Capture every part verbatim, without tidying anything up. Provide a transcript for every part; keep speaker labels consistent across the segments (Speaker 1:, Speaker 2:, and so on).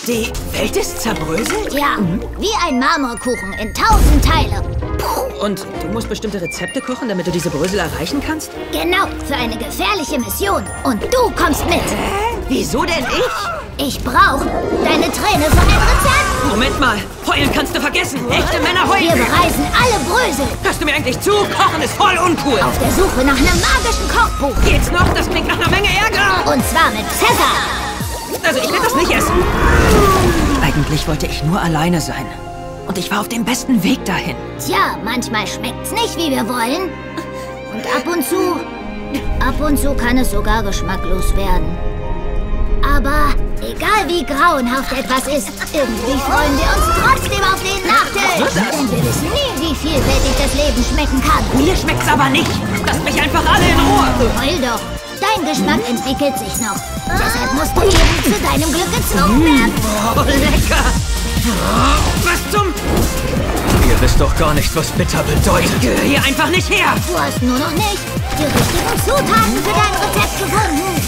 Speaker 1: Die Welt ist zerbröselt?
Speaker 2: Ja, wie ein Marmorkuchen in tausend Teile.
Speaker 1: Und du musst bestimmte Rezepte kochen, damit du diese Brösel erreichen kannst?
Speaker 2: Genau, für eine gefährliche Mission. Und du kommst mit.
Speaker 1: Hä? Wieso denn ich?
Speaker 2: Ich brauche deine Träne für ein Rezept.
Speaker 1: Moment mal, heulen kannst du vergessen. Echte Männer heulen.
Speaker 2: Wir bereisen alle Brösel.
Speaker 1: Hörst du mir eigentlich zu? Kochen ist voll uncool.
Speaker 2: Auf der Suche nach einem magischen Kochbuch.
Speaker 1: Geht's noch? Das klingt nach einer Menge Ärger.
Speaker 2: Und zwar mit Cäsar.
Speaker 1: Also ich will das nicht essen. Eigentlich wollte ich nur alleine sein. Und ich war auf dem besten Weg dahin.
Speaker 2: Tja, manchmal schmeckt's nicht, wie wir wollen. Und ab und zu, ab und zu kann es sogar geschmacklos werden. Aber egal wie grauenhaft etwas ist, irgendwie freuen wir uns trotzdem auf den Nachtisch. Denn wir wissen nie, wie vielfältig das Leben schmecken kann.
Speaker 1: Mir schmeckt's aber nicht. Lasst mich einfach alle in Ruhe.
Speaker 2: Heul doch. Dein Geschmack entwickelt sich noch. Deshalb musst du eben zu deinem Glück gezwungen werden.
Speaker 1: Oh, lecker. Was zum...
Speaker 3: Ihr wisst doch gar nicht, was bitter bedeutet.
Speaker 1: Ich gehöre hier einfach nicht her.
Speaker 2: Du hast nur noch nicht die richtigen Zutaten für dein Rezept gefunden.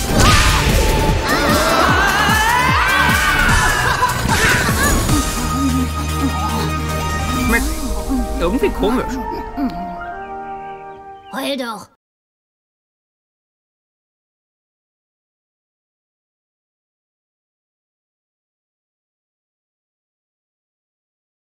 Speaker 1: Schmeckt irgendwie komisch.
Speaker 2: Heul doch.